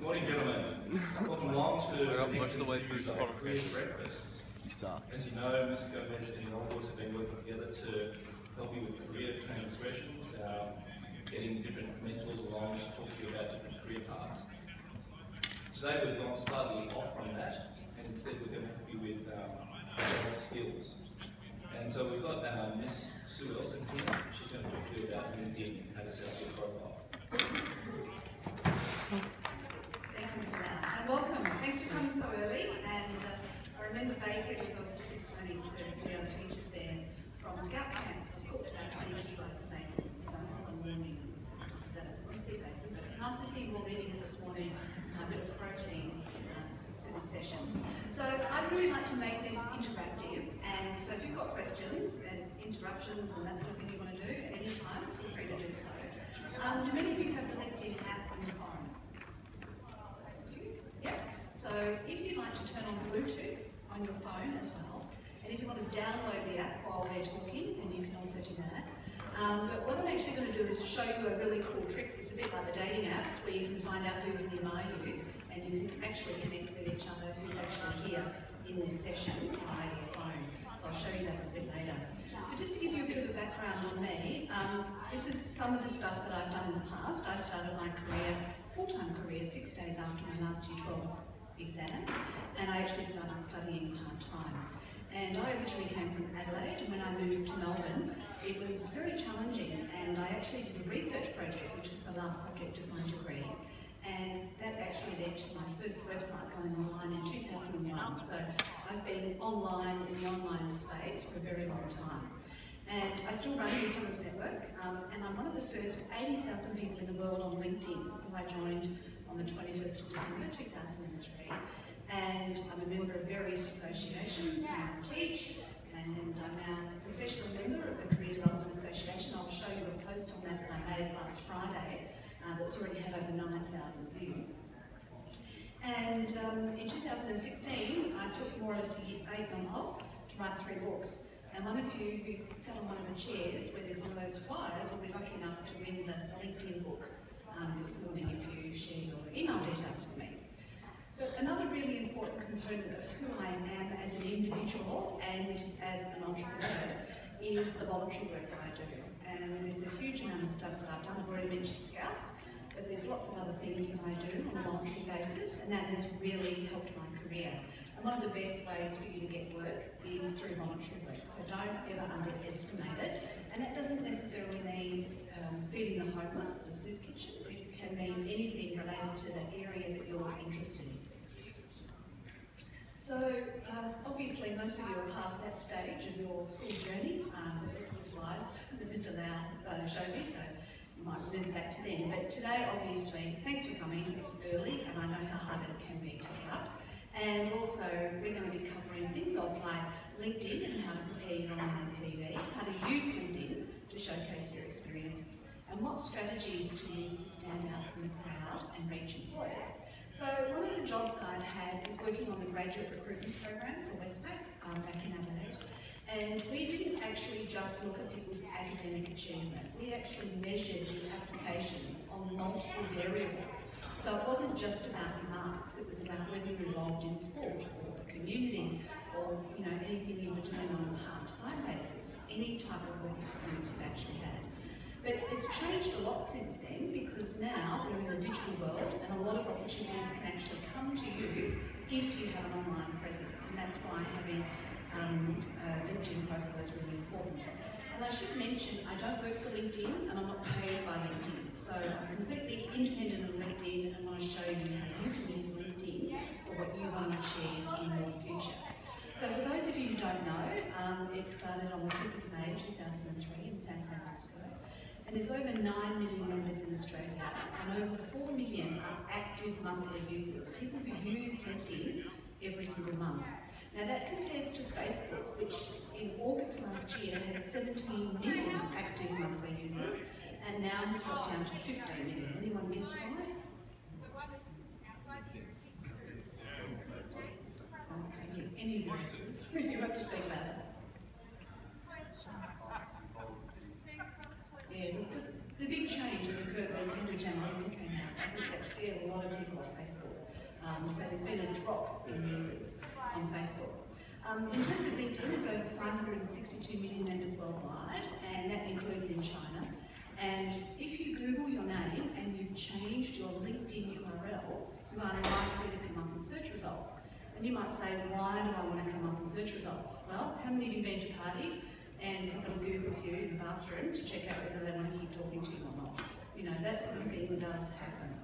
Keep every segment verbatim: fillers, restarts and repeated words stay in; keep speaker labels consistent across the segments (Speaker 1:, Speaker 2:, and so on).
Speaker 1: Morning, gentlemen. Welcome along to the next
Speaker 2: the way
Speaker 1: series
Speaker 2: through
Speaker 1: of
Speaker 2: the
Speaker 1: Career Breakfasts. As you know, Mister Gomez and the boards have been working together to help you with career transgressions, uh, getting different mentors along to talk to you about different career paths. Today we've gone slightly off from that, and instead we're going to help you with um, general skills. And so we've got uh, Miss Sue Ellson here. She's going to talk to you about LinkedIn and how to set up your profile.
Speaker 3: Thank you, Mister Liao, and welcome. Thanks for coming so early. And uh, I remember baking, as I was just explaining to the other teachers there, from Scout camps, I've cooked about twenty kilos of bacon, you know, one morning. I see bacon, but nice to see you all eating it this morning, a bit of protein uh, for this session. So I'd really like to make this interactive, and so if you've got questions and interruptions and that sort of thing you want to do at any time, feel free to do so. Um, do many of you have the LinkedIn app on your phone? Yeah. So if you'd like to turn on Bluetooth on your phone as well, and if you want to download the app while we're talking, then you can also do that. Um, but what I'm actually going to do is show you a really cool trick. It's a bit like the dating apps where you can find out who's nearby you, and you can actually connect with each other who's actually here in this session via your phone. So I'll show you that a bit later. But just to give you a bit of a background on me, um, this is some of the stuff that I've done in the past. I started my career, full-time career, six days after my last Year twelve exam, and I actually started studying part-time. And I originally came from Adelaide, and when I moved to Melbourne, it was very challenging, and I actually did a research project, which was the last subject of my degree, and that actually led to my first website going online in two thousand one. So I've been online in the online space for a very long time. And I still run the Newcomers Network, um, and I'm one of the first eighty thousand people in the world on LinkedIn. So I joined on the twenty-first of December two thousand three, and I'm a member of various associations, and I teach, and I'm now a professional member of the Career Development Association. I'll show you a post on that that I made last Friday uh, that's already had over nine thousand views. And um, in two thousand sixteen, I took more or less eight months off to write three books. And one of you who sat on one of the chairs where there's one of those flyers will be lucky enough to win the LinkedIn book um, this morning if you share your email details with me. But another really important component of who I am as an individual and as an entrepreneur is the voluntary work that I do. And there's a huge amount of stuff that I've done. I've already mentioned Scouts, but there's lots of other things that I do on a voluntary basis, and that has really helped my career. And one of the best ways for you to get work is through voluntary work, so don't ever underestimate it. And that doesn't necessarily mean um, feeding the homeless at a soup kitchen. It can mean anything related to the area that you're interested in. So, uh, obviously, most of you are past that stage of your school journey. Um, there's the slides that Mister Liao uh, showed me, so you might remember back to then. But today, obviously, thanks for coming. It's early, and I know how hard it can be to get up. And also, we're going to be covering things off like LinkedIn and how to prepare your online C V, how to use LinkedIn to showcase your experience, and what strategies to use to stand out from the crowd and reach employers. So one of the jobs that I've had is working on the graduate recruitment program for Westpac um, back in Adelaide. And we didn't actually just look at people's academic achievement. We actually measured the applications on multiple variables. So it wasn't just about your marks, it was about whether you were involved in sport or the community or you know anything you were doing on a part-time basis, any type of work experience you've actually had. But it's changed a lot since then because now we're in the digital world and a lot of opportunities can actually come to you if you have an online presence, and that's why having um, a LinkedIn profile is really important. And I should mention, I don't work for LinkedIn and I'm not paid by LinkedIn, so I'm completely independent of LinkedIn and want to show you how you can use LinkedIn for what you want to achieve in your future. So for those of you who don't know, um, it started on the fifth of May two thousand three in San Francisco, and there's over nine million members in Australia and over four million are active monthly users, people who use LinkedIn every single month. Now that compares to Facebook, which in August last year had seventeen million active monthly users, and now has dropped down to fifteen million. Anyone guess why? Okay, any of your answers? You have to speak about it. Yeah, the, the big change that occurred when Cambridge Analytica came out, I think that's scared a lot of people off Facebook. Um, so there's been a drop in users on Facebook. Um, in terms of LinkedIn, there's over five hundred sixty-two million members worldwide, and that includes in China. And if you Google your name and you've changed your LinkedIn U R L, you are likely to come up in search results. And you might say, why do I want to come up in search results? Well, how many of you have been to parties and somebody Googles you in the bathroom to check out whether they want to keep talking to you or not? You know, that sort of thing does happen.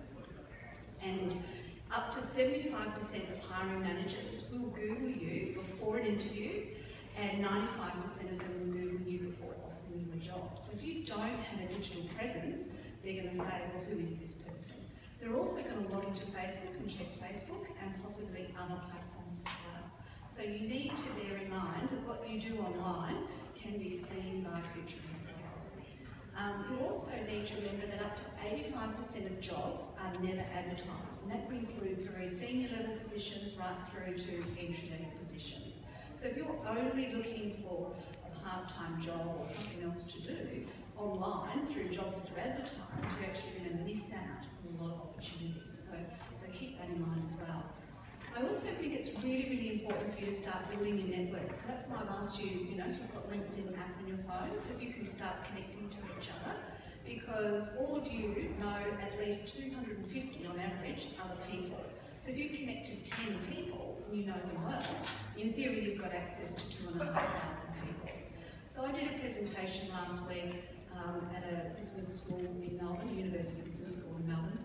Speaker 3: And up to seventy-five percent of hiring managers will Google you before an interview, and ninety-five percent of them will Google you before offering you a job. So if you don't have a digital presence, they're going to say, well, who is this person? They're also going to log into Facebook and check Facebook and possibly other platforms as well. So you need to bear in mind that what you do online can be seen by future employers. Um, you also need to remember that up to eighty-five percent of jobs are never advertised, and that includes very senior level positions right through to entry level positions. So if you're only looking for a part-time job or something else to do online through jobs that are advertised, you're actually going to miss out on a lot of opportunities. So, so keep that in mind as well. I also think it's really, really important for you to start building your network. So that's why I've asked you, you know, if you've got LinkedIn app on your phone, so you can start connecting to each other, because all of you know at least two hundred fifty on average other people. So if you connect to ten people and you know them well, in theory you've got access to two and a half thousand people. So I did a presentation last week um, at a business school in Melbourne, University Business School in Melbourne,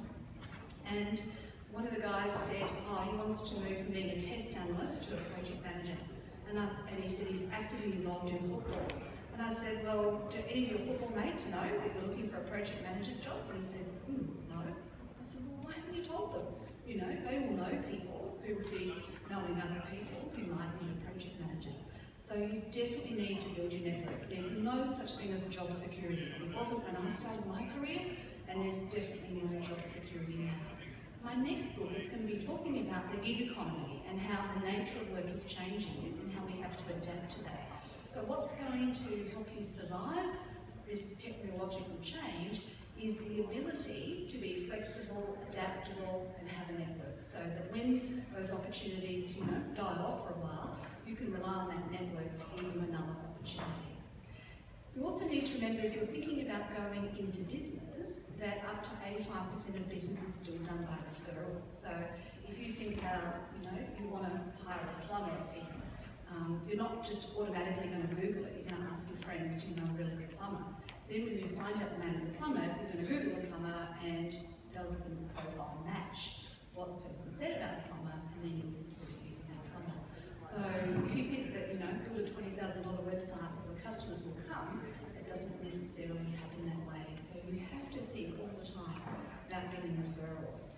Speaker 3: and one of the guys said, oh, he wants to move from being a test analyst to a project manager. And, I, and he said he's actively involved in football. And I said, well, do any of your football mates know that you're looking for a project manager's job? And he said, hmm, no. I said, well, why haven't you told them? You know, they all know people who would be knowing other people who might need a project manager. So you definitely need to build your network. There's no such thing as job security. It wasn't when I started my career, and there's definitely no job security now. My next book is going to be talking about the gig economy and how the nature of work is changing and how we have to adapt to that. So what's going to help you survive this technological change is the ability to be flexible, adaptable, and have a network, so that when those opportunities, you know, die off for a while, you can rely on that network to give them another opportunity. You also need to remember, if you're thinking about going into business, that up to eighty-five percent of business is still done by referral. So if you think about, you know, you want to hire a plumber, um, you're not just automatically going to Google it. You're going to ask your friends, do you know a really good plumber? Then when you find out the name of the plumber, you're going to Google the plumber, and does the profile match what the person said about the plumber, and then you consider using that plumber. So if you think that, you know, build a twenty thousand dollar website where the customers will come, it doesn't necessarily happen that way. So you have to think all the time about getting referrals.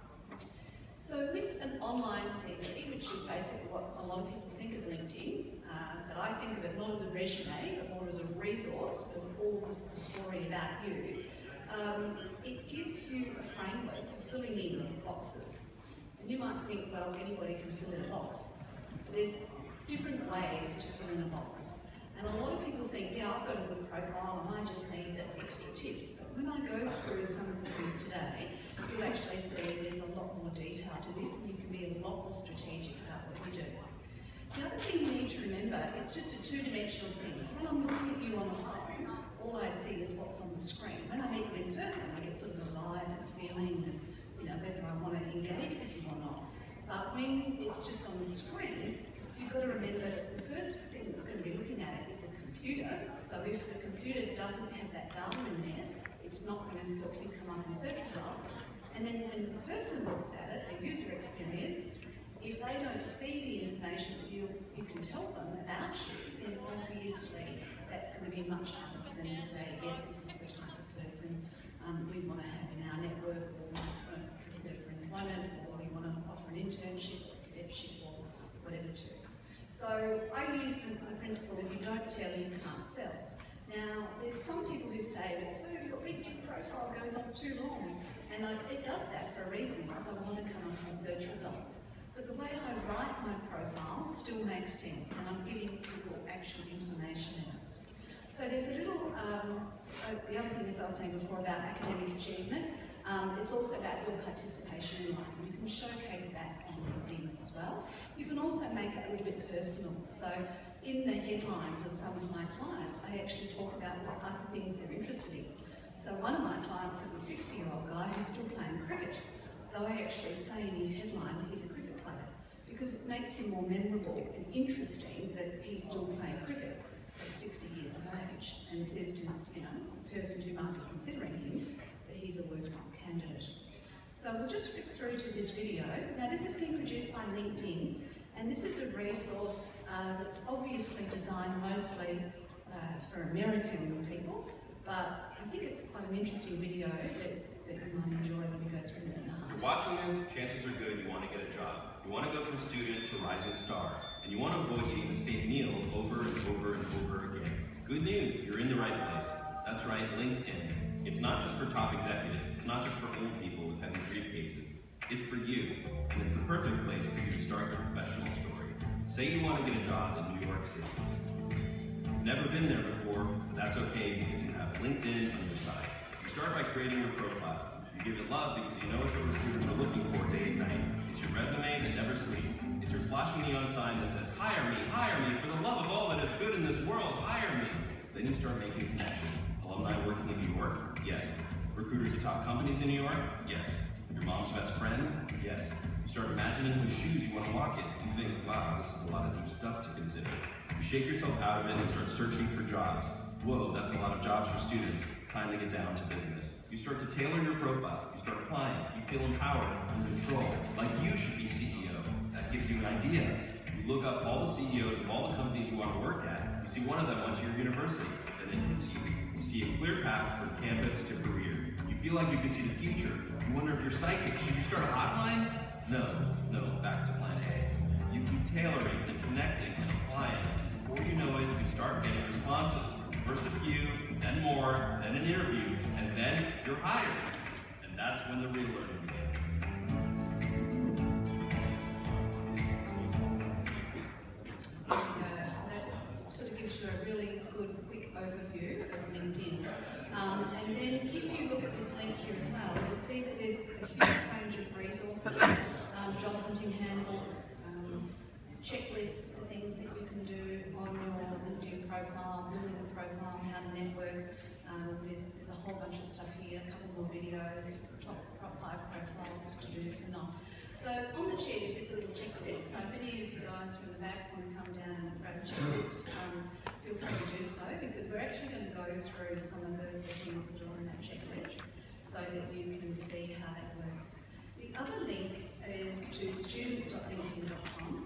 Speaker 3: So with an online C V, which is basically what a lot of people think of LinkedIn, uh, but I think of it not as a resume, but more as a resource of all this, the story about you, um, it gives you a framework for filling in boxes. And you might think, well, anybody can fill in a box. There's different ways to fill in a box. And a lot of people think, yeah, I've got a good profile and I just need the extra tips. But when I go through some of the things today, you'll actually see there's a lot more detail to this, and you can be a lot more strategic about what you do. The other thing you need to remember, it's just a two-dimensional thing. So when I'm looking at you on a phone, all I see is what's on the screen. When I meet you in person, I get sort of a vibe and a feeling that, you know, whether I want to engage with you or not. But when it's just on the screen, you've got to remember that the first thing that's going to be looking at it is a computer. So if the computer doesn't have that data in there, it's not going to help you come up in search results. And then when the person looks at it, the user experience, if they don't see the information that you, you can tell them about you, then obviously that's going to be much harder for them to say, yeah, this is the type of person um, we want to have in our network, or we want to consider for employment, or we want to offer an internship, or cadetship, or whatever to. So I use the, the principle, if you don't tell, you can't sell. Now, there's some people who say that, so your LinkedIn profile goes on too long, and I, it does that for a reason, because I want to come up with search results. But the way I write my profile still makes sense, and I'm giving people actual information in it. So there's a little, um, uh, the other thing as I was saying before about academic achievement, Um, it's also about your participation in life. You can showcase that on LinkedIn as well. You can also make it a little bit personal. So in the headlines of some of my clients, I actually talk about what other things they're interested in. So one of my clients is a sixty-year-old guy who's still playing cricket. So I actually say in his headline, he's a cricket player, because it makes him more memorable and interesting that he's still playing cricket at sixty years of age, and says to, you know, the person who might be considering him that he's a worthwhile candidate. So we'll just flick through to this video. Now this is being produced by LinkedIn, and this is a resource uh, that's obviously designed mostly uh, for American people, but I think it's quite an interesting video that, that you might enjoy when it goes for a minute and a half.
Speaker 2: If you're watching this, chances are good you want to get a job. You want to go from student to rising star, and you want to avoid eating the same meal over and over and over again. Good news, you're in the right place. That's right, LinkedIn. It's not just for top executives, it's not just for old people with heavy briefcases. It's for you, and it's the perfect place for you to start your professional story. Say you want to get a job in New York City. You've never been there before, but that's okay because you have LinkedIn on your side. You start by creating your profile. You give it love because you know it's what recruiters are looking for day and night. It's your resume that never sleeps. It's your flashing neon sign that says, hire me, hire me, for the love of all that is good in this world, hire me. Then you start making connections. Alumni working in New York? Yes. Recruiters at top companies in New York? Yes. Your mom's best friend? Yes. You start imagining whose shoes you want to walk in. You think, wow, this is a lot of deep stuff to consider. You shake yourself out of it and start searching for jobs. Whoa, that's a lot of jobs for students. Time to get down to business. You start to tailor your profile. You start applying. You feel empowered, in control, like you should be C E O. That gives you an idea. You look up all the C E Os of all the companies you want to work at. You see one of them went to your university. Then it hits you. You see a clear path from campus to career. You feel like you can see the future. You wonder if you're psychic. Should you start a hotline? No, no, back to plan A. You keep tailoring and connecting and applying. And before you know it, you start getting responses. First a few, then more, then an interview, and then you're hired. And that's when the real learning begins.
Speaker 3: Uh, so that sort of gives you a really good, quick overview of LinkedIn. Um, and then if you look at this link here as well, you'll see that there's a huge range of resources, um, job hunting handbook, um, checklists, the things that you can do on your LinkedIn profile, building a profile, how to network. Um, there's, there's a whole bunch of stuff here, a couple more videos, top, top five profiles, to-dos and all. So on the chair is this little checklist. So if any of you guys from the back want to come down and grab a checklist, um, feel free to do so, because we're actually going to go through some of the, the things that are on that checklist so that you can see how that works. The other link is to students dot linkedin dot com.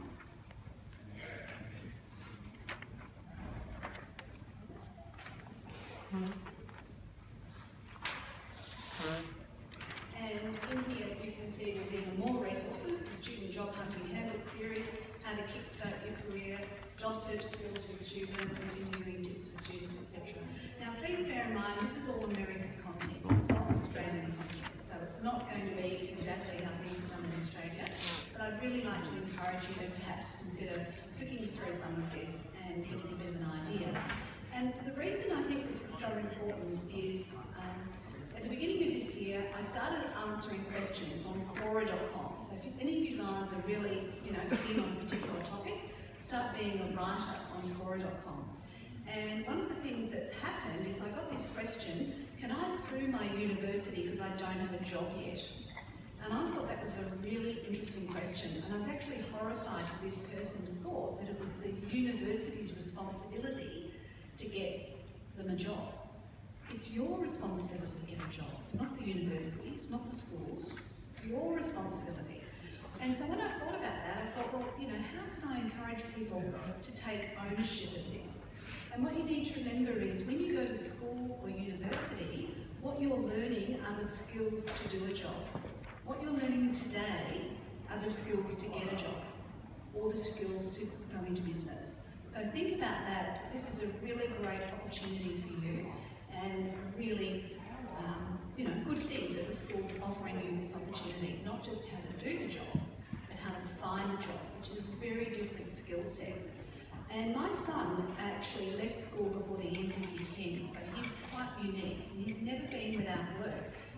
Speaker 3: And in here you can see there's even more resources, the Student Job Hunting Handbook series, how to kickstart your career, job search skills for students, interviewing tips for students, et cetera. Now please bear in mind this is all American content, it's not Australian content, so it's not going to be exactly how things are done in Australia, but I'd really like to encourage you to perhaps consider flicking through some of this and getting a bit of an idea. And the reason I think this is so important is um, at the beginning of this year, I started answering questions on Quora dot com. So if any of you guys are really, you know, keen on a particular topic, start being a writer on Quora dot com. And one of the things that's happened is I got this question, can I sue my university because I don't have a job yet? And I thought that was a really interesting question. And I was actually horrified that this person thought that it was the university's responsibility to get them a job. It's your responsibility to get a job, not the universities, not the schools. It's your responsibility. And so when I thought about that, I thought, well, you know, how can I encourage people to take ownership of this? And what you need to remember is when you go to school or university, what you're learning are the skills to do a job. What you're learning today are the skills to get a job, or the skills to go into business. So think about that. This is a really great opportunity for you, and a really, um, you know, good thing that the school's offering you this opportunity, not just how to do the job, but how to find a job, which is a very different skill set. And my son actually left school before the end of year ten, so he's quite unique. He's never been without work,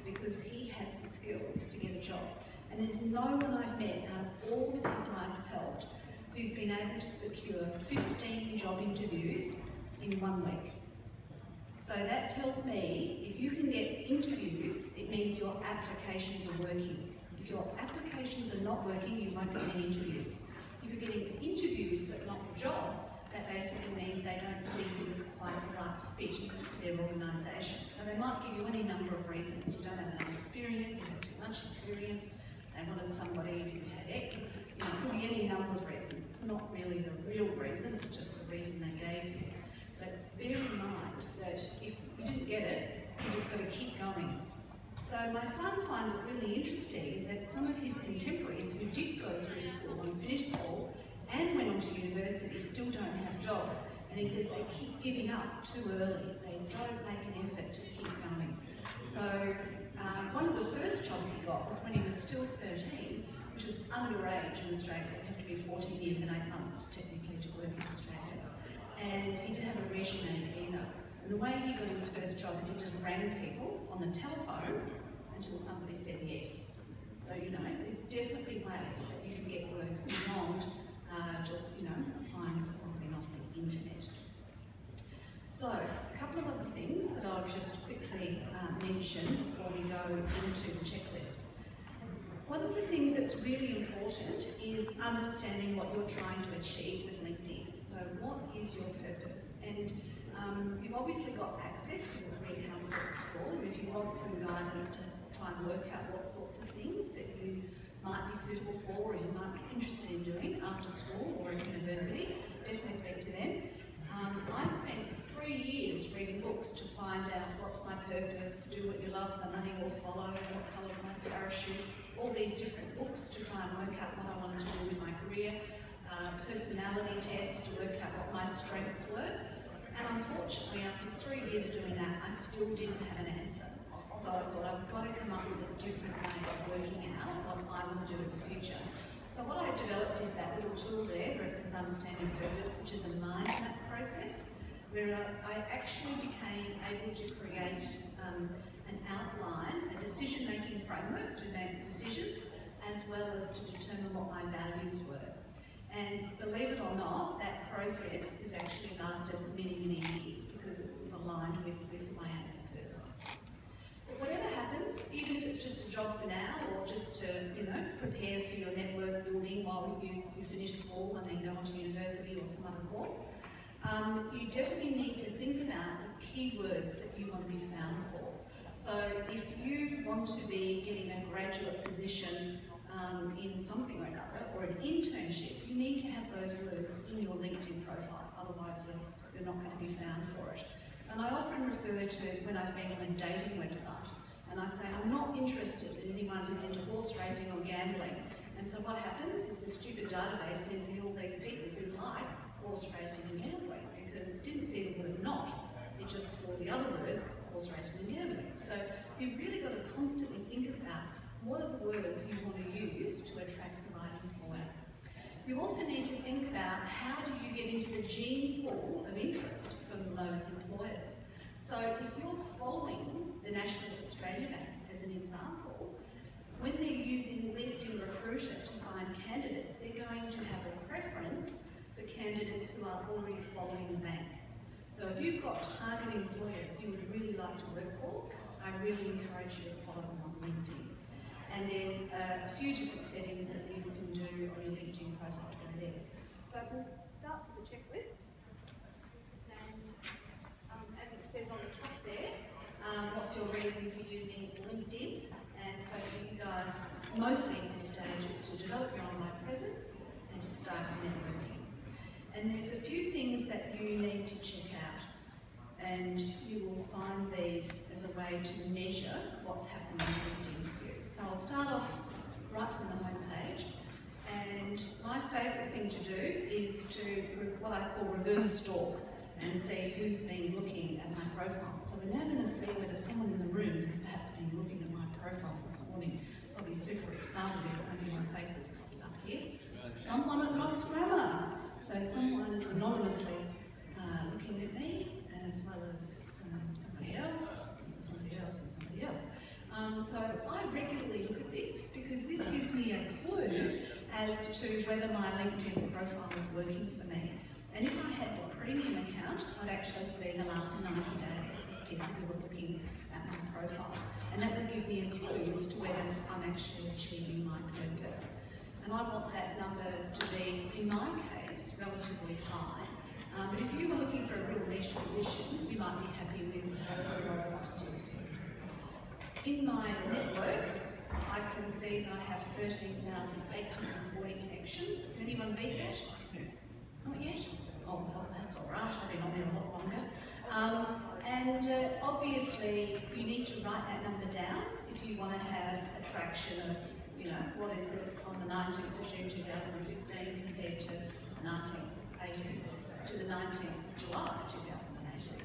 Speaker 3: because he has the skills to get a job. And there's no one I've met out of all the people I've helped who's been able to secure fifteen job interviews in one week. So that tells me if you can get interviews, it means your applications are working. If your applications are not working, you won't get any interviews. If you're getting interviews but not a job, that basically means they don't see you as quite the right fit for their organisation. Now they might give you any number of reasons. You don't have enough experience, you have too much experience, they wanted somebody who had X. You know, it could be any number of reasons. It's not really the real reason, it's just the reason they gave you. But bear in mind that if you didn't get it, you just got to keep going. So my son finds it really interesting that some of his contemporaries who did go through school and finish school and went on to university still don't have jobs. And he says they keep giving up too early. They don't make an effort to keep going. So um, one of the first jobs he got was when he was still thirteen, which was underage in Australia. You have to be fourteen years and eight months technically to work in Australia. And he didn't have a resume either. And the way he got his first job is he just rang people on the telephone until somebody said yes. So, you know, there's definitely ways that you can get work beyond uh, just, you know, applying for something off the internet. So, a couple of other things that I'll just quickly uh, mention before we go into the checklist. One of the things that's really important is understanding what you're trying to achieve with LinkedIn. So what is your purpose? And um, you've obviously got access to the career counsellor at school. If you want some guidance to try and work out what sorts of things that you might be suitable for or you might be interested in doing after school or at university, definitely speak to them. Um, I spent three years reading books to find out what's my purpose, do what you love, the money will follow, what colour's my parachute, all these different books to try and work out what I wanted to do in my career, uh, personality tests to work out what my strengths were. And unfortunately, after three years of doing that, I still didn't have an answer. So I thought I've got to come up with a different way of working out what I want to do in the future. So what I developed is that little tool there where it says Understand Your Purpose, which is a mind map process, where I, I actually became able to create um, an outline, a decision-making framework to make decisions, as well as to determine what my values were. And believe it or not, that process has actually lasted many, many years because it was aligned with, with my answer person. But whatever happens, even if it's just a job for now, or just to, you know, prepare for your network building while you, you finish school and then go on to university or some other course, um, you definitely need to think about the keywords that you want to be found for. So if you want to be getting a graduate position um, in something or another, or an internship, you need to have those words in your LinkedIn profile, otherwise you're, you're not going to be found for it. And I often refer to when I've been on a dating website, and I say I'm not interested in anyone who's into horse racing or gambling. And so what happens is the stupid database sends me all these people who like horse racing and gambling, because it didn't see the word not. It just saw the other words, horse racing and gambling. So you've really got to constantly think about what are the words you want to use to attract the right employer. You also need to think about how do you get into the gene pool of interest from those employers. So if you're following the National Australia Bank as an example, when they're using LinkedIn Recruiter to find candidates, they're going to have a preference for candidates who are already following the bank. So if you've got target employers you would really like to work for, I really encourage you to follow them on LinkedIn. And there's uh, a few different settings that you can do on your LinkedIn profile over there. So we'll start with the checklist. And um, as it says on the top there, um, what's your reason for using LinkedIn? And so for you guys, mostly at this stage, it's to develop your online presence and to start networking. And there's a few things that you need to check out, and you will find these as a way to measure what's happening on LinkedIn for you. So I'll start off right from the home page, and my favourite thing to do is to what I call reverse stalk and see who's been looking at my profile. So we're now going to see whether someone in the room has perhaps been looking at my profile this morning. So I'll be super excited if one of your faces pops up here. Someone at Knox Grammar. So someone is anonymously uh, looking at me, as well as um, somebody else, somebody else, and somebody else. Um, so I regularly look at this because this gives me a clue as to whether my LinkedIn profile is working for me. And if I had the premium account, I'd actually see the last ninety days of people who were looking at my profile. And that would give me a clue as to whether I'm actually achieving my purpose. And I want that number to be, in my case, relatively high. Um, but if you were looking for a real niche position, you might be happy with perhaps a lower statistic. In my network, I can see that I have thirteen thousand eight hundred forty connections. Can anyone beat that? Not yet? Oh, well, that's all right. I've been on there a lot longer. Um, and uh, obviously, you need to write that number down if you want to have a traction of, you know, what is it on the nineteenth of June two thousand sixteen compared to the nineteenth of eighteenth to the nineteenth of July two thousand eighteen.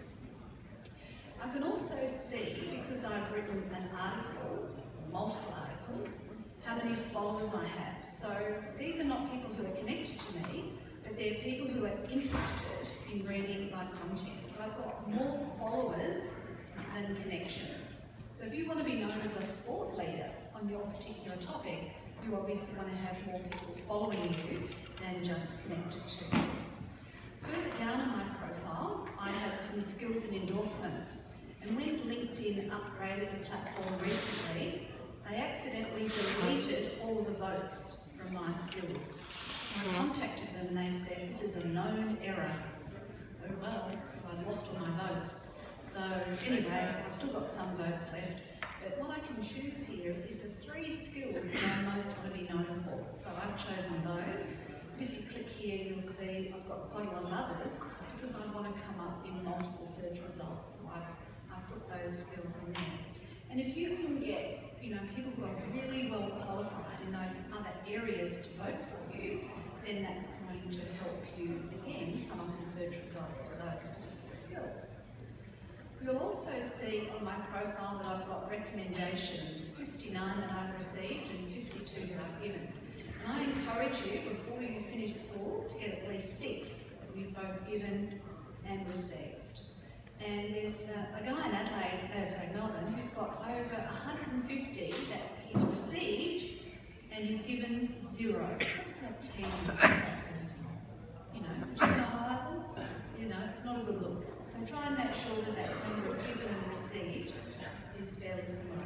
Speaker 3: I can also see, because I've written an article, multiple articles, how many followers I have. So these are not people who are connected to me, but they're people who are interested in reading my content. So I've got more followers than connections. So if you want to be known as a thought leader on your particular topic, you obviously want to have more people following you than just connected to you. Further down in my profile, I have some skills and endorsements. And when LinkedIn upgraded the platform recently, they accidentally deleted all the votes from my skills. So I contacted them and they said, this is a known error. Oh well, so I lost all my votes. So anyway, I've still got some votes left. But what I can choose here is the three skills that I most want to be known for. So I've chosen those. But if you click here, you'll see I've got quite a lot of others because I want to come up in multiple search results. So I've I've put those skills in there. And if you can get, you know, people who are really well qualified in those other areas to vote for you, then that's going to help you, again, come up in search results for those particular skills. You'll also see on my profile that I've got recommendations, fifty-nine that I've received and fifty-two that I've given. And I encourage you, before you finish school, to get at least six that you've both given and received. And there's uh, a guy in Adelaide, uh, sorry, Melbourne, who's got over one hundred fifty that he's received and he's given zero. What does that tell you about that person? You know, do you know higher them? You know, it's not a good look. So try and make sure that that number of given and received is fairly similar.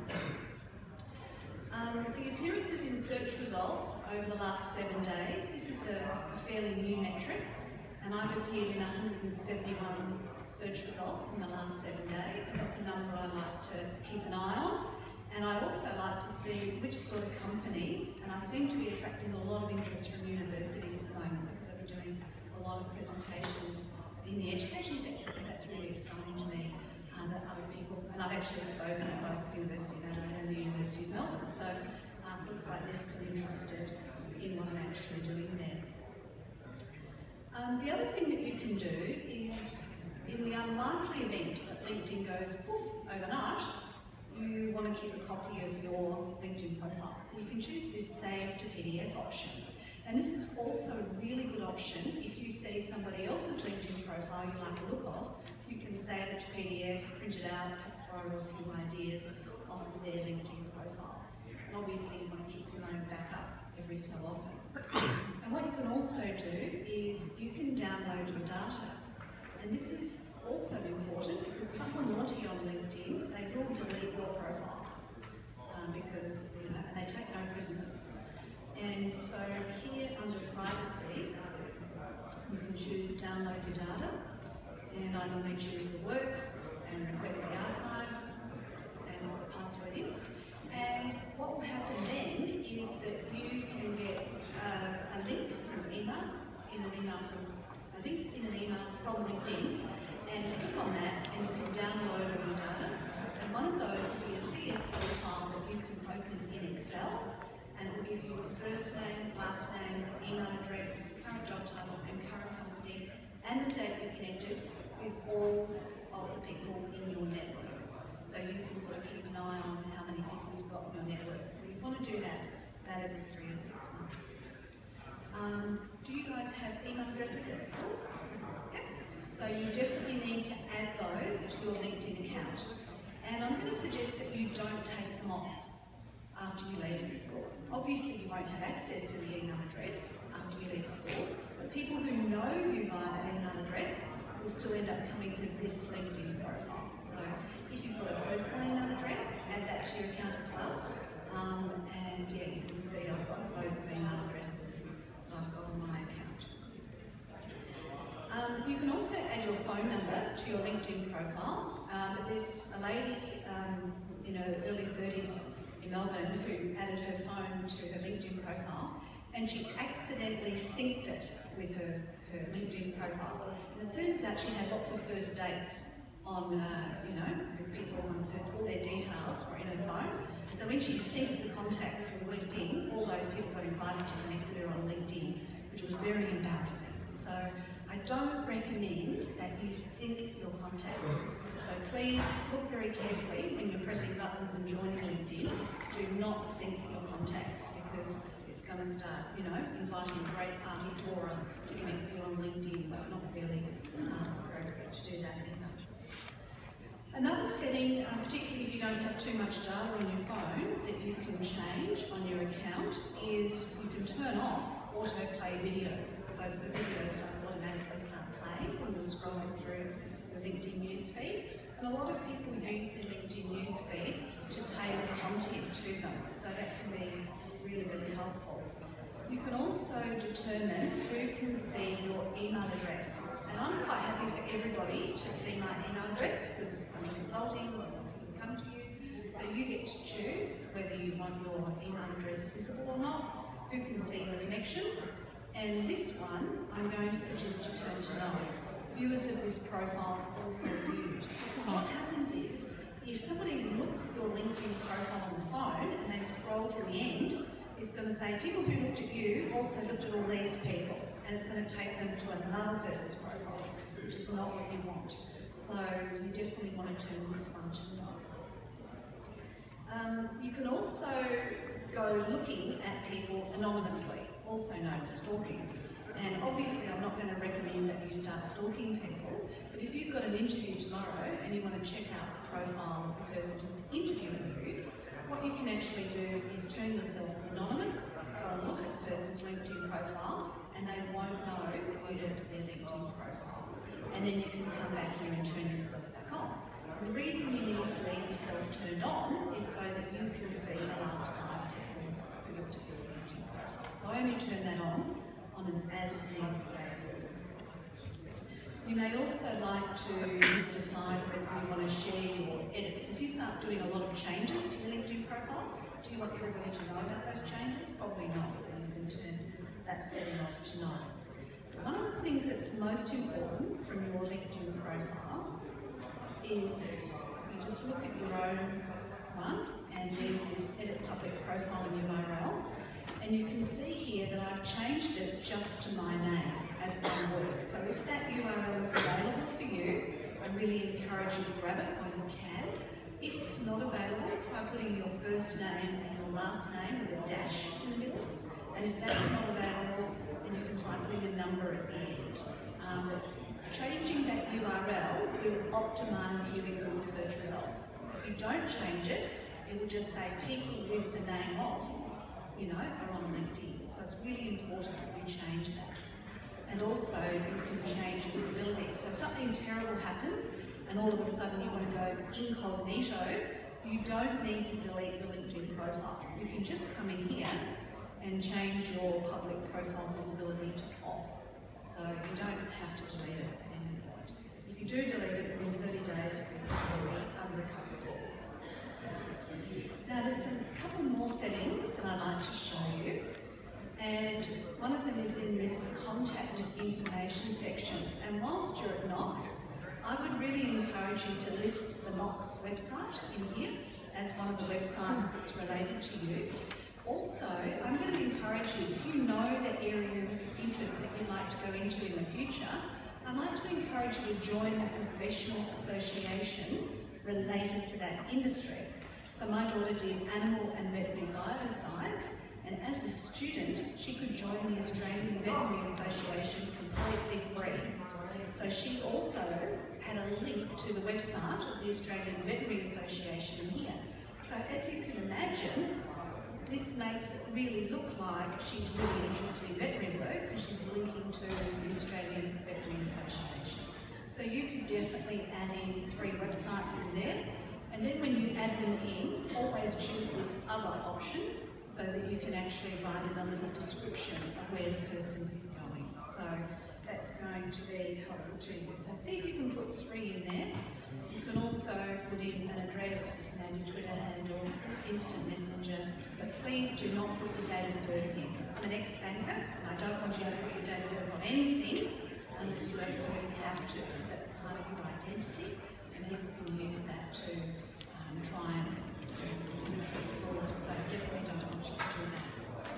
Speaker 3: Um, the appearances in search results over the last seven days, this is a, a fairly new metric, and I've appeared in one hundred seventy-one search results in the last seven days, so that's a number I like to keep an eye on. And I also like to see which sort of companies, and I seem to be attracting a lot of interest from universities at the moment because I've been doing a lot of presentations in the education sector, so that's really exciting to me, uh, that other people, and I've actually spoken at both the University of Adelaide and the University of Melbourne, so uh, it looks like they're still interested in what I'm actually doing there. Um, the other thing that you can do is, in the unlikely event that LinkedIn goes poof overnight, you want to keep a copy of your LinkedIn profile. So you can choose this Save to P D F option. And this is also a really good option. If you see somebody else's LinkedIn profile you like the look of, you can save it to P D F, print it out, perhaps borrow a few ideas off of their LinkedIn profile. And obviously you want to keep your own backup every so often. And what you can also do is you can download your data. And this is also important because if you're naughty on LinkedIn, they will delete your profile um, because, you know, and they take no prisoners. And so here under privacy, you can choose download your data, and I normally choose the works and request the archive and put the password in. And what will happen then is that you can get uh, a link from email, in an email from a link in an email from LinkedIn, and click on that and you can download all your data. And one of those will be a C S V file that you can open in Excel, and it will give you the first name, last name, email address, current job title and current company, and the date you're connected with all of the people in your network. So you can sort of keep an eye on how many people you've got in your network. So you want to do that about every three or six months. Um, do you guys have email addresses at school? Yep. So you definitely need to add those to your LinkedIn account. And I'm going to suggest that you don't take them off after you leave the school. Obviously you won't have access to the email address after you leave school, but people who know you via that email address will still end up coming to this LinkedIn profile. So if you've got a personal email address, add that to your account as well. Um, and yeah, you can see I've got loads of email addresses that I've got on my account. Um, you can also add your phone number to your LinkedIn profile. Um, but there's a lady um, in her early thirties in Melbourne who added her phone to her LinkedIn profile, and she accidentally synced it with her, her LinkedIn profile. And it turns out she had lots of first dates on, uh, you know, with people, and her, all their details were in her phone. So when she synced the contacts with LinkedIn, all those people got invited to connect with her on LinkedIn, which was very embarrassing. So I don't recommend that you sync your contacts. So please look very carefully when you're pressing buttons and joining LinkedIn. Do not sync your contacts, because it's going to start, you know, inviting great Auntie Dora to connect with you on LinkedIn. It's not really uh, appropriate to do that either. Another setting, um, particularly if you don't have too much data on your phone, that you can change on your account is you can turn off autoplay videos, so that the videos don't automatically start playing when you're scrolling through the LinkedIn newsfeed. And a lot of people use the LinkedIn newsfeed to tailor content to them, so that can be really, really helpful. You can also determine who can see your email address. And I'm quite happy for everybody to see my email address, because I'm consulting, or people come to you. So you get to choose whether you want your email address visible or not, who can see your connections. And this one, I'm going to suggest you turn to no. Viewers of this profile also viewed. Because what happens is, if somebody looks at your LinkedIn profile on the phone and they scroll to the end, it's going to say people who looked at you also looked at all these people, and it's going to take them to another person's profile, which is not what you want. So you definitely want to turn this one to no. Um, you can also go looking at people anonymously, also known as stalking. And obviously I'm not going to recommend that you start stalking people, but if you've got an interview tomorrow and you want to check out the profile of the person who's interviewing you, what you can actually do is turn yourself anonymous, go and look at the person's LinkedIn profile, and they won't know that you went to their LinkedIn profile. And then you can come back here and turn yourself back on. And the reason you need to leave yourself turned on is so that you can see the last five people who looked at your LinkedIn profile. So I only turn that on on an as-needed basis. You may also like to decide whether you want to share your edits. If you start doing a lot of changes to your LinkedIn profile, do you want everybody to know about those changes? Probably not, so you can turn that setting off to no. One of the things that's most important from your LinkedIn profile is you just look at your own one, and there's this edit public profile in U R L. And you can see here that I've changed it just to my name as one word. So if that U R L is available for you, I really encourage you to grab it when you can. If it's not available, try putting your first name and your last name with a dash in the middle. And if that's not available, then you can try putting a number at the end. Um, changing that U R L will optimise you in Google search results. If you don't change it, it will just say people with the name of, you know, are on LinkedIn. So it's really important that you change that. And also, you can change visibility. So if something terrible happens, and all of a sudden you want to go incognito, you don't need to delete the LinkedIn profile. You can just come in here and change your public profile visibility to off. So you don't have to delete it at any point. If you do delete it within thirty days, it will be unrecoverable. Now there's a couple more settings that I'd like to show you, and one of them is in this contact information section. And whilst you're at Knox, I would really encourage you to list the Knox website in here as one of the websites that's related to you. Also, I'm going to encourage you, if you know the area of interest that you'd like to go into in the future, I'd like to encourage you to join the professional association related to that industry. So my daughter did animal and veterinary bioscience, and as a student, she could join the Australian Veterinary Association completely free. So she also had add a link to the website of the Australian Veterinary Association here. So as you can imagine, this makes it really look like she's really interested in veterinary work because she's linking to the Australian Veterinary Association. So you could definitely add in three websites in there, and then when you add them in, always choose this other option so that you can actually write in a little description of where the person is going. So that's going to be helpful to you. So see if you can put three in there. You can also put in an address and your Twitter handle, instant messenger, but please do not put your date of birth in. I'm an ex-banker and I don't want you to put your date of birth on anything unless you absolutely have to, because that's part of your identity and people can use that to um, try and move it forward. So definitely don't want you to do that.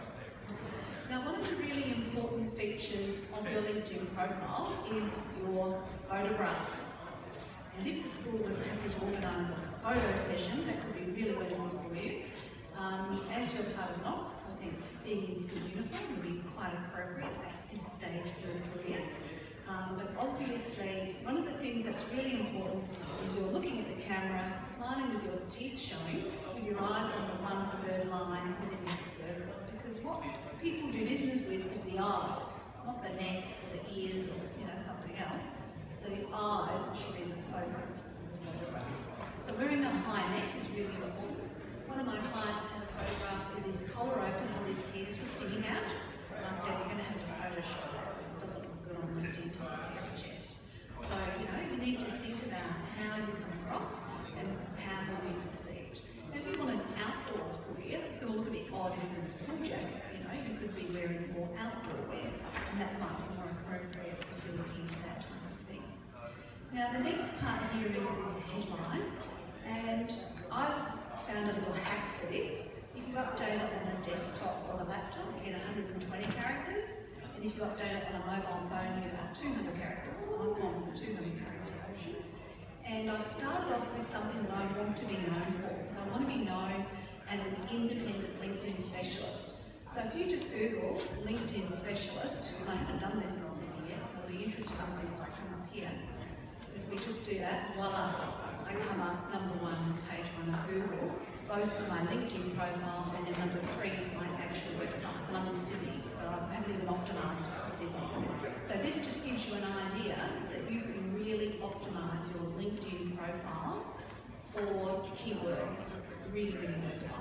Speaker 3: Now, one of the really important features of your LinkedIn profile is your photograph. And if the school was happy to organise a photo session, that could be really, really good for you. Um, as you're part of Knox, I think being in school uniform would be quite appropriate at this stage of your career. Um, but obviously, one of the things that's really important is you're looking at the camera, smiling with your teeth showing, with your eyes on the one-third line within that circle. Because what people do business with is the eyes, not the neck or the ears or you know something else. So the eyes should be the focus of the photograph. So wearing a high neck is really important. One of my clients had a photograph with his collar open and his ears were sticking out. And I said, you're going to have to Photoshop that. It doesn't look good on LinkedIn to see your chest. So, you know, you need to think about how you come across and how you'll be perceived. And if you want an outdoors career, it's going to look a bit odd if you're in a school jacket. You know, you could be wearing more outdoor wear, and that might be more appropriate if you're looking for that type of thing. Now, the next part here is this headline, and I've found a little hack for this. If you update it on a desktop or a laptop, you get one hundred twenty characters, and if you update it on a mobile phone, you get about two hundred characters. So I've gone for the two hundred character version. And I've started off with something that I want to be known for. So I want to be known as an independent LinkedIn specialist. So if you just Google LinkedIn specialist, and I haven't done this in the city yet, so I'll be interested to see if I come up here. If we just do that, voila, I come up number one, page one of Google, both for my LinkedIn profile, and then number three is my actual website. And I'm in Sydney, so I haven't even optimised it for Sydney. So this just gives you an idea that you can really optimise your LinkedIn profile for keywords. Really, really worthwhile.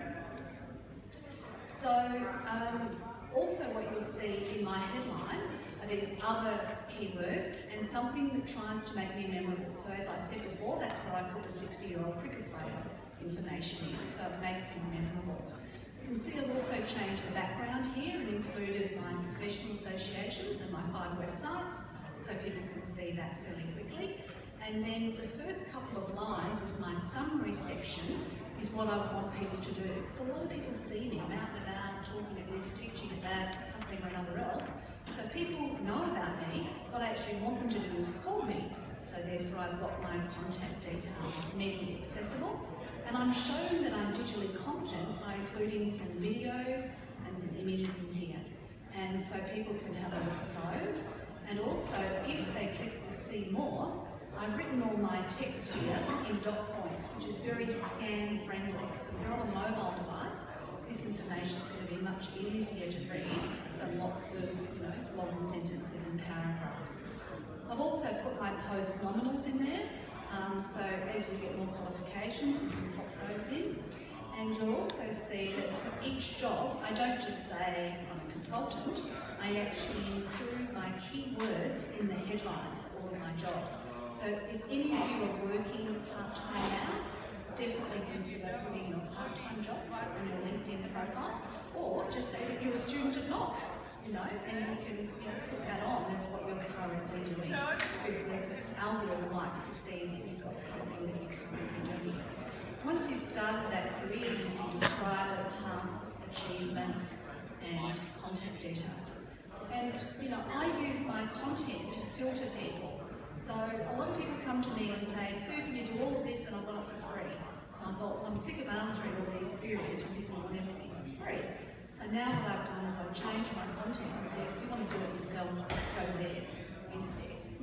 Speaker 3: So um, also what you'll see in my headline are these other keywords and something that tries to make me memorable. So as I said before, that's where I put the sixty-year-old cricket player information in, so it makes him memorable. You can see I've also changed the background here and included my professional associations and my five websites, so people can see that fairly quickly. And then the first couple of lines of my summary section is what I want people to do. So a lot of people see me, I'm out and about, talking at this, teaching at that, something or another else. So people know about me, what I actually want them to do is call me. So therefore I've got my contact details immediately accessible. And I'm showing that I'm digitally competent by including some videos and some images in here. And so people can have a look at those. And also, if they click the see more, I've written all my text here in dot points, which is very scan friendly. So if you're on a mobile device, this information is going to be much easier to read than lots of you know, long sentences and paragraphs. I've also put my post nominals in there, um, so as you get more qualifications, you can pop those in. And you'll also see that for each job, I don't just say I'm a consultant, I actually include my keywords in the headline for all of my jobs. So if any of you are working part-time now, definitely consider putting your part-time jobs on your LinkedIn profile, or just say that you're a student at Knox, you know, and you can you know, put that on as what you're currently doing, because the algorithm likes to see that you've got something that you're currently doing. Once you've started that career, you can describe it, tasks, achievements, and contact details. And, you know, I use my content to filter people. So a lot of people come to me and say, Sue, can you do all of this and I want it for free? So I thought, well, I'm sick of answering all these queries from people who want everything for free. So now what I've done is I've changed my content and said, if you want to do it yourself, go there instead. And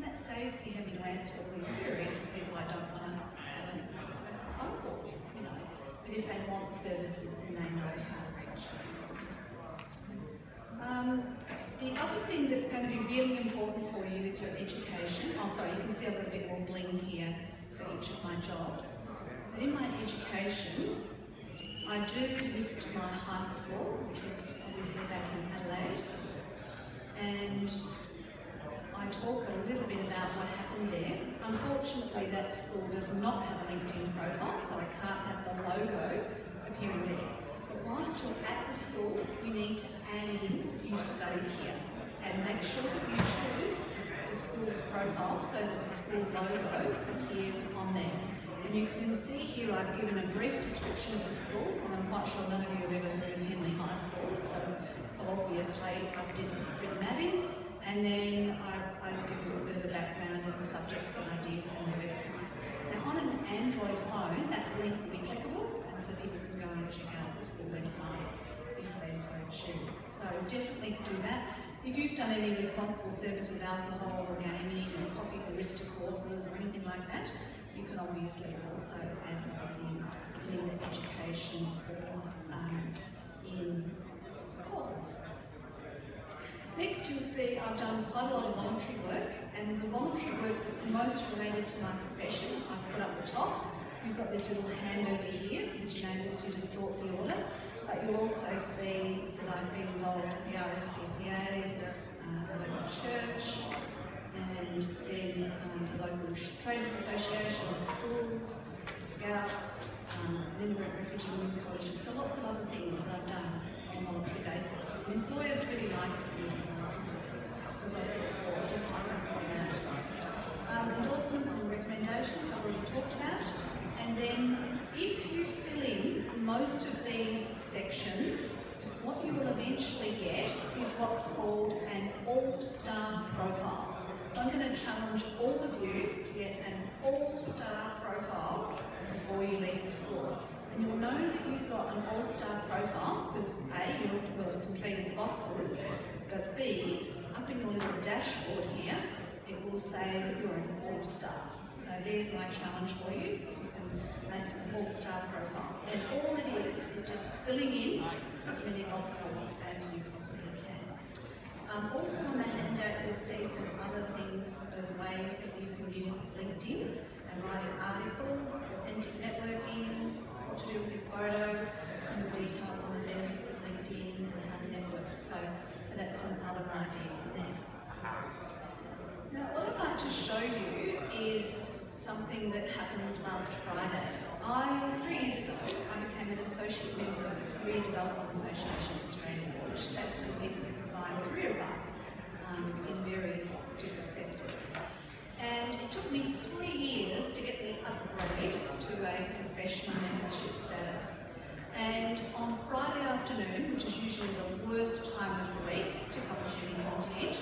Speaker 3: that saves me having to answer all these queries from people I don't want to have a phone call with, you know. But if they want services, then they know how to reach me. Um, the other thing that's going to be really important for you is your education. Oh, sorry, you can see a little bit more bling here for each of my jobs. But in my education, I do list my high school, which was obviously back in Adelaide, and I talk a little bit about what happened there. Unfortunately, that school does not have a LinkedIn profile, so I can't have the logo appearing there. But whilst you're at the school, you need to add in you've studied here, and make sure that you choose the school's profile so that the school logo appears on there. And you can see here I've given a brief description of the school, because I'm quite sure none of you have ever heard of Henley High School, so, so obviously I didn't written that in. And then I've, I've given a little bit of the background and subjects that I did on the website. Now on an Android phone, that link will be clickable, and so people can go and check out the school website if they so choose. So definitely do that. If you've done any responsible service of alcohol or gaming or coffee barista courses or anything like that, you can obviously also add those in, in the education or um, in courses. Next, you'll see I've done quite a lot of voluntary work, and the voluntary work that's most related to my profession, I've put up the top. You've got this little hamburger here, which enables you to sort the order, but you'll also see that I've been involved with the R S P C A, uh, the local church, and then um, the local Traders Association, the schools, the Scouts, um, an immigrant refugee women's college, so lots of other things that I've done on a voluntary basis. And employers really like it when you do voluntary work. So as I said before, definitely consider that. Um, endorsements and recommendations I've already talked about. And then if you fill in most of these sections, what you will eventually get is what's called an all-star profile. So I'm going to challenge all of you to get an all-star profile before you leave the school. And you'll know that you've got an all-star profile because A, you will have completed the boxes, but B, up in your little dashboard here, it will say that you're an all-star. So there's my challenge for you. You can make an all-star profile. And all it is is just filling in as many boxes as you possibly can. Um, also on the handout, you'll see some other things, uh, ways that you can use LinkedIn and writing articles, authentic networking, what to do with your photo, some of the details on the benefits of LinkedIn and how to network. So, so that's some other ideas in there. Now, what I'd like to show you is something that happened last Friday. I, three years ago, I became an associate member of the Career Development Association Australia, which stands for people who provide career advice um, in various different sectors. And it took me three years to get me upgrade to a professional membership status. And on Friday afternoon, which is usually the worst time of the week to publish any content,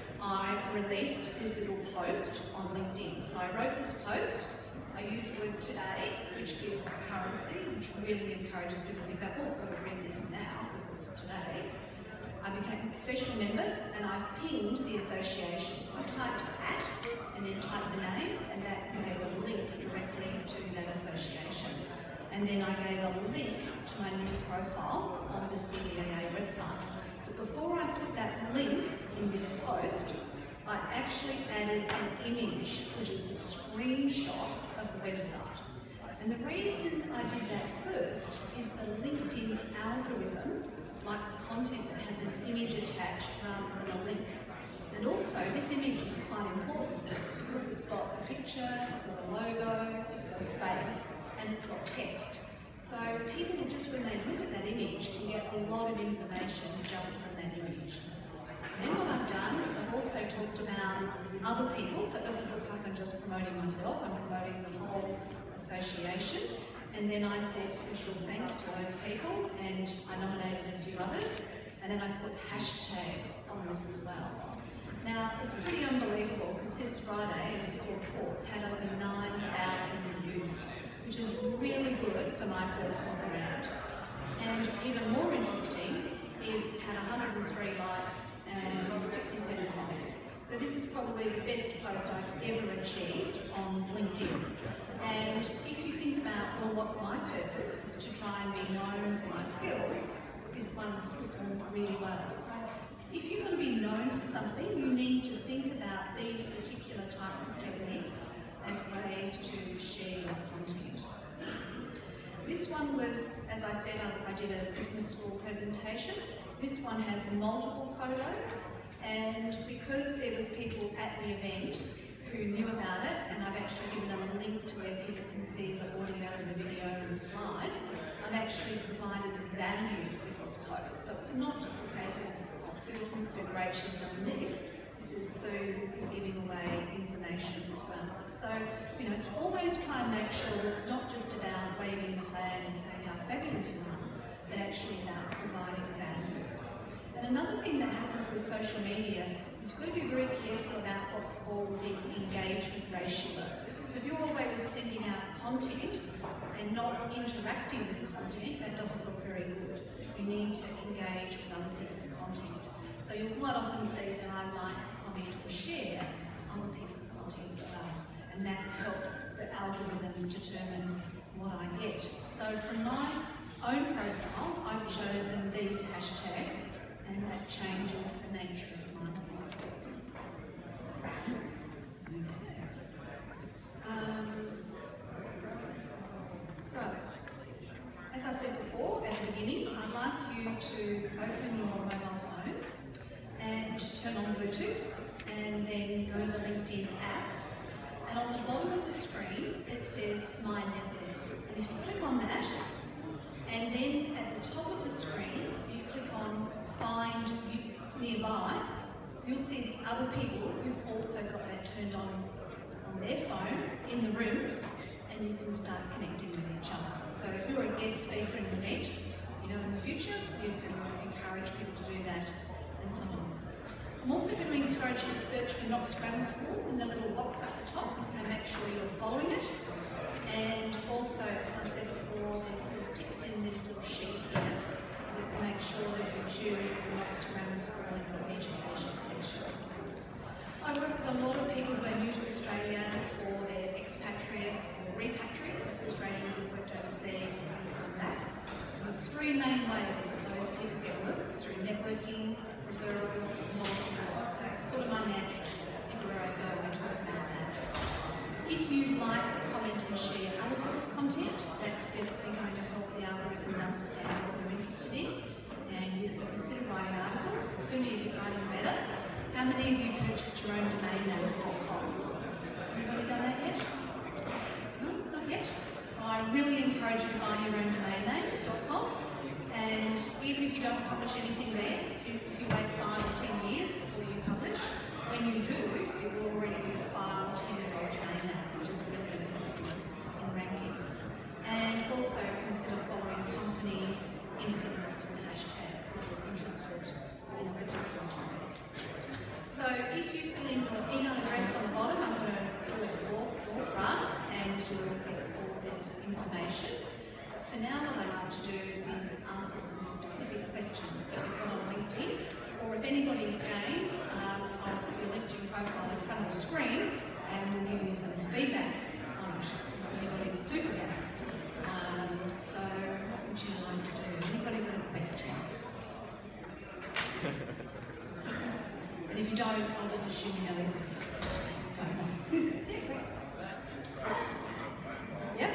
Speaker 3: I released this little post on LinkedIn. So I wrote this post, I used the word today, which gives currency, which really encourages people to think about, oh, I've got to read this now, because it's today. I became a professional member, and I've pinged the association. So I typed at, and then typed the name, and that gave a link directly to that association. And then I gave a link to my new profile on the C D A A website. But before I put that link in this post, I actually added an image, which was a screenshot of the website. And the reason I did that first is the LinkedIn algorithm likes content that has an image attached rather than a link. And also, this image is quite important because it's got a picture, it's got a logo, it's got a face, and it's got text. So people, just when they look at that image, can get a lot of information just from that image. Then what I've done is I've also talked about other people, so it doesn't look like I'm just promoting myself, I'm promoting the whole association. And then I said special thanks to those people, and I nominated a few others, and then I put hashtags on this as well. Now, it's pretty unbelievable, because since Friday, as you saw before, it's had over nine thousand views, which is really good for my personal brand. And even more interesting is it's had one hundred and three likes and sixty-seven comments. So this is probably the best post I've ever achieved on LinkedIn. And if you think about, well, what's my purpose, is to try and be known for my skills, this one's performed really well. So if you want to be known for something, you need to think about these particular types of techniques as ways to share your content. This one was, as I said, I, I did a business school presentation. This one has multiple photos, and because there was people at the event who knew about it, and I've actually given them a link to where people can see the audio and the video and the slides, I've actually provided value with this post. So it's not just a case of, oh, Susan's so great, she's done this. This is Sue is giving away information as well. So, you know, to always try and make sure that it's not just about waving the flag and saying how fabulous you are, but actually about providing value. And another thing that happens with social media is you've got to be very careful about what's called the engagement ratio. So if you're always sending out content and not interacting with the content, that doesn't look very good. You need to engage with other people's content. So you'll quite often see that I like, comment or share other people's content as well. And that helps the algorithms determine what I get. So from my own profile, I've chosen these hashtags, and that changes the nature of my post. Um, so, as I said before at the beginning, I'd like you to open your mobile phones and turn on Bluetooth, and then go to the LinkedIn app. And on the bottom of the screen, it says My Network. And if you click on that, and then at the top of the screen, you click on Find Nearby, you'll see other people who've also got that turned on on their phone in the room, and you can start connecting with each other. So if you're a guest speaker in an event, you know, in the future, you can encourage people to do that, and so on. I'm also going to encourage you to search for Knox Grammar School in the little box at the top, and make sure you're following it. And also, as I said before, there's, there's ticks in this little sheet here. Make sure that you choose the Knox Grammar School in the education section. I work with a lot of people who are new to Australia, or they're expatriates or repatriates. That's Australians who've worked overseas and come back. And the three main ways that those people get work is through networking, referrals, and volunteering. So it's sort of my mantra. Everywhere I go, I talk about that. If you like, comment and share other people's content, that's definitely going to help the algorithms understand what they're interested in. And you can consider writing articles. The sooner you get writing, the better. How many of you purchased your own domain name dot com? Anybody done that yet? No, not yet. Well, I really encourage you to buy your own domain name dot com. And even if you don't publish anything there, if you, if you wait five or ten years before you publish, when you do, it will already be a five or ten year old domain name, which is really good in rankings. And also consider following companies, influencers, and hashtags if you're interested in a particular topic. So if you fill in your email address on the bottom, I'm going to do a draw, draw cards, and you'll get all this information. For now, what I'd like to do is answer some specific questions that we've got on LinkedIn, or if anybody's game, um, I'll put your LinkedIn profile in front of the screen and we'll give you some feedback on it if anybody's super game. Um, so what would you like to do? Anybody got a question? And if you don't, I'll just assume you know everything. So, yeah, great. Yep.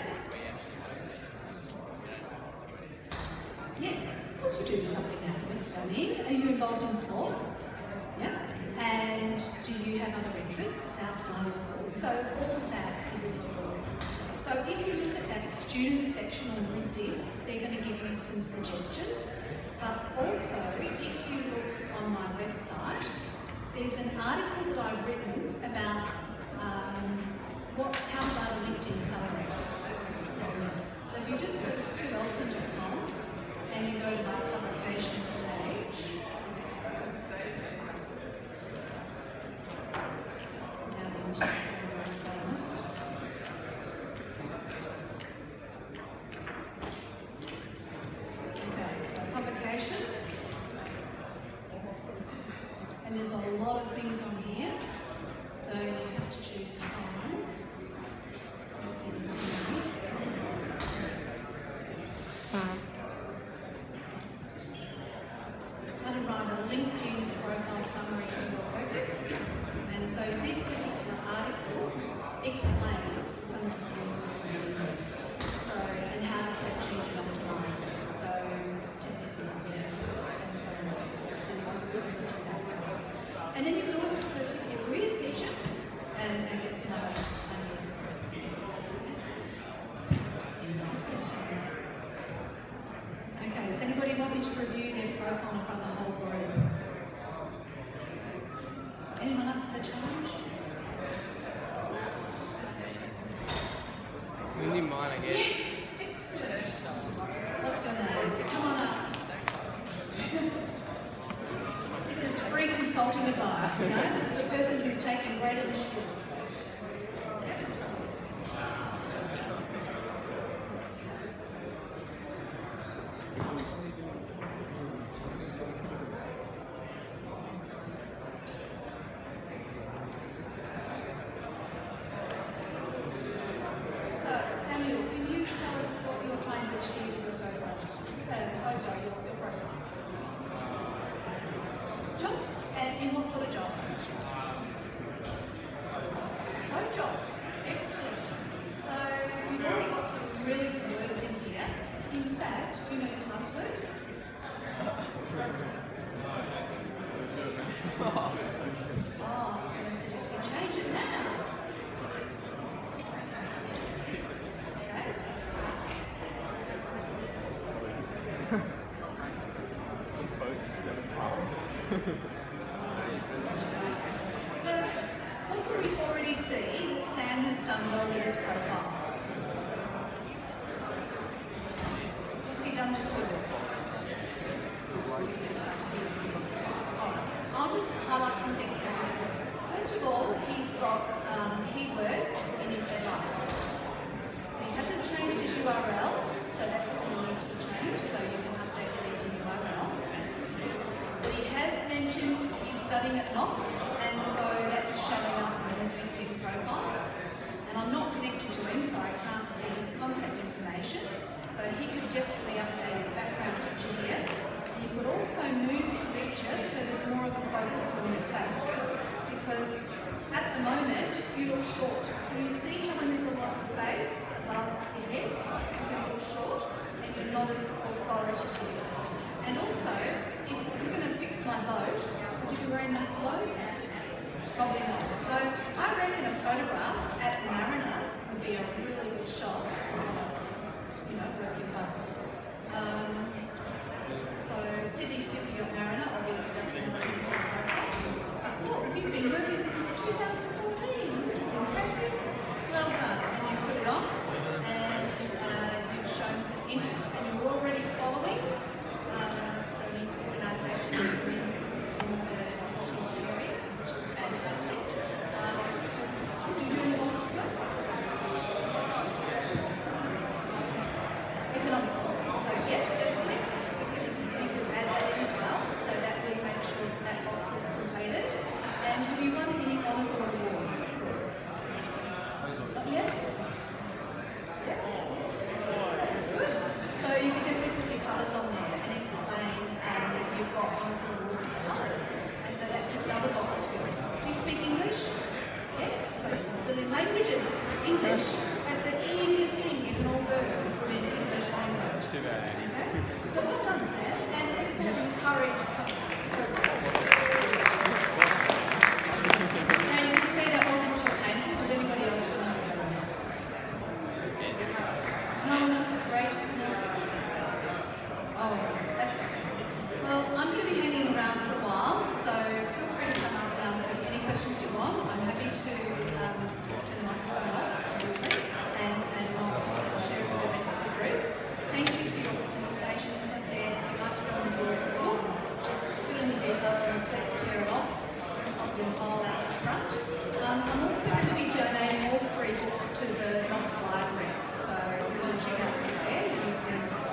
Speaker 3: Yeah, of course you do something now that you're studying. Are you involved in sport? Yeah. And do you have other interests outside of school? So all of that is a story. So if you look at that student section on LinkedIn, they're going to give you some suggestions. But also, if you look on my website, there's an article that I've written about um, what, how about a LinkedIn summary. So if you just go to sue ellson dot com and you go to my publications page, now the engine's going to go slow. Okay, so publications, and there's a lot of things on here. So you have to choose fine. How to write a LinkedIn profile summary for your focus. And so this particular article explains some of the things we're doing. So, and how to search engine optimize it. So, technically, and so on and so forth. So you want to go through that as well. And then you can also search with your careers teacher and, and get some other ideas as well. Any other questions? Okay, does anybody want me to review their profile in front of the whole group? Anyone up for the challenge?
Speaker 4: We need mine, I guess.
Speaker 3: Yes! Excellent! What's your name? Come on up. This is free consulting advice, you know? This is a person who's taken great initiative. So, Samuel, can you tell us what you're trying to achieve with your photograph? Uh, oh, sorry, your, your profile. Jobs? And in what sort of jobs? No jobs. Excellent. So, we've already got some really good words in here. In fact, do you know your password? Oh, I was going to suggest we change it now. Okay, that's fine.
Speaker 4: Seven times.
Speaker 3: So, what can we already see that Sam has done well with his profile? What's he done this well? Oh, I'll just highlight some things here. First of all, he's got um, keywords in his headline. He hasn't changed his U R L, so that's going to need to be changed, so you can update the LinkedIn U R L. But he has mentioned he's studying at Knox, and so that's showing up in his LinkedIn profile. And I'm not connected to him, so I can't see his contact information. So he could definitely update his background picture here. He could also move this picture so there's more of a focus on your face. Because at the moment, you look short. Can you see how when there's a lot of space above your head, you can look short and you're not as authoritative. And also, if you're going to fix my boat, would you be wearing those clothes? Probably not. So I reckon a photograph at Mariner would be a really good shot. You know, working parts. Um, so Sydney Super Yacht Mariner obviously doesn't have a LinkedIn profile. But look, you've been working since two thousand fourteen. This is impressive. Well done. And you put it on, and uh, you've shown some interest, and you're already following uh, some organisations in, in the Wahroonga area, which is fantastic. Um, do you do any volunteer work? Economics. So yeah, definitely. Because you could add that in as well, so that will make sure that that box is completed. And have you won any honours or awards at school? Not yet? Yeah. Good. So you can definitely put the colours on there and explain um, that you've got honours or awards for colours. And so that's another box to fill in. Do you speak English? Yes. So you can fill in languages. English. That's the easiest thing you can all do is put in English language.
Speaker 4: Too bad.
Speaker 3: Okay? But well done, Sam. And thank you for having the courage. Now you can see that wasn't too painful. Does anybody else want to know? No, that's great, isn't it? Oh, that's okay. Well, I'm going to be hanging around for a while, so feel free to come up and ask me any questions you want. I'm happy to um, turn the microphone off, obviously, and, and not share it with the rest of the group. Thank you for your participation. As I said, if you'd like to go and draw a book, just fill in the details on the slip, tear it off, pop the file out the front. Um, I'm also going to be donating all three books to the Knox Library, so if you want to check out there, you can